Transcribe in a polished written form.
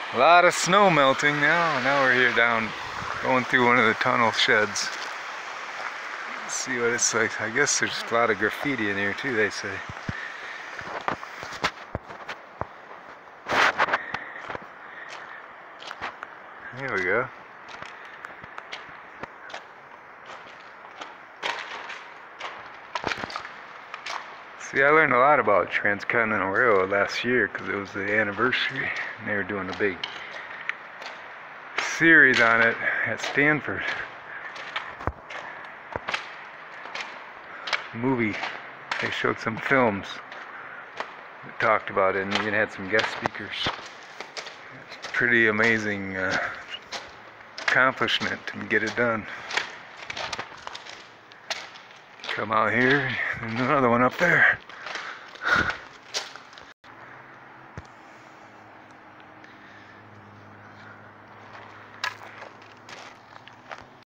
A lot of snow melting now. Now we're here down, going through one of the tunnel sheds. Let's see what it's like. I guess there's a lot of graffiti in here too, they say. Here we go. See, I learned a lot about Transcontinental Railroad last year because it was the anniversary and they were doing a big series on it at Stanford. Movie, they showed some films that talked about it and even had some guest speakers. It's a pretty amazing accomplishment to get it done. Come out here, and another one up there.